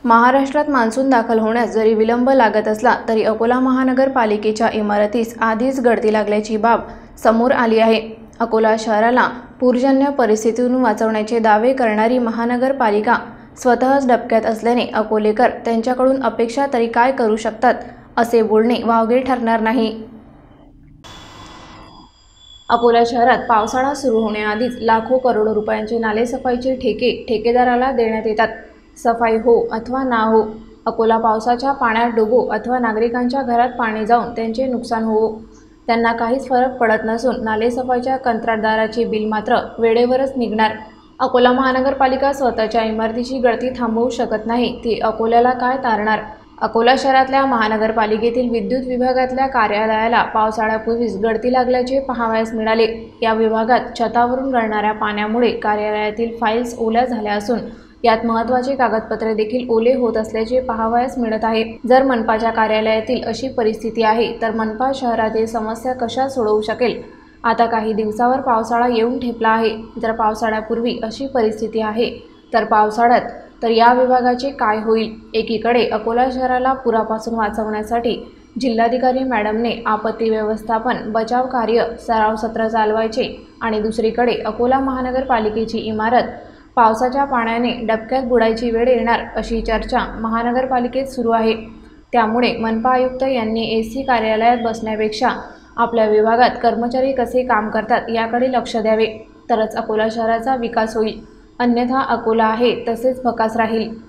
महाराष्ट्रात मान्सून दाखल होण्यास जरी विलंब लागत असला तरी अकोला महानगरपालिकेच्या इमारतीस आधीच गळती लागल्याची बाब समोर आली आहे। अकोला शहराला पूरजन्य परिस्थितीतून वाचवण्याचे दावे करणारी महानगरपालिका स्वतःच डबक्यात असल्याने अकोलेकर त्यांच्याकडून अपेक्षा तरी काय करू शकतात असे बोलणे वावगे ठरणार नाही। अकोला शहरात पावसाळा सुरू होण्याआधीच लाखो करोडो रुपयांचे नालेसफाईचे ठेके ठेकेदाराला देण्यात येतात। सफाई हो अथवा ना हो, अकोला पावसाच्या पाण्यात डुबो अथवा नागरिकांच्या घरात पाणी जाऊन त्यांचे नुकसान हो, त्यांना काहीच फरक पडत नसून नालेसफाईच्या कंत्राटदाराचे बिल मात्र वेळेवरच निघणार। अकोला महानगरपालिका स्वतःच्या इमारतीची गळती थांबवू शकत नाही, ती अकोल्याला काय तारणार। अकोला शहरातल्या महानगरपालिकेतील विद्युत विभागातल्या कार्यालयाला पावसाळ्यापूर्वीच गळती लागल्याचे पाहावयास मिळाले। या विभागात छतावरून गळणाऱ्या पाण्यामुळे कार्यालयातील फाईल्स ओल्या झाल्या असून यात महत्त्वाचे कागदपत्रे देखील ओले होत असल्याचे पाहावयास मिळत आहे। जर मनपाच्या कार्यालयातील अशी परिस्थिती आहे तर मनपा शहरातील समस्या कशा सोडवू शकेल। आता काही दिवसावर पावसाळा येऊन ठेपला आहे। जर पावसाळ्यापूर्वी अशी परिस्थिती आहे तर पावसाळ्यात तर या विभागाचे काय होईल। एकीकडे अकोला शहराला पुरापासून वाचवण्यासाठी जिल्हाधिकारी मॅडमने आपत्ती व्यवस्थापन बचाव कार्य सराव सत्र चालवायचे आणि दुसरीकडे अकोला महानगरपालिकेची इमारत पावसाच्या पाण्याने डबक्यात बुडायची वेळ येणार अशी चर्चा महानगरपालिकेत सुरू आहे। त्यामुळे मनपा आयुक्त यांनी एसी कार्यालयात बसण्यापेक्षा आपल्या विभागात कर्मचारी कसे काम करतात याकडे लक्ष द्यावे, तरच अकोला शहराचा विकास होईल, अन्यथा अकोला आहे तसेच भकास राहील।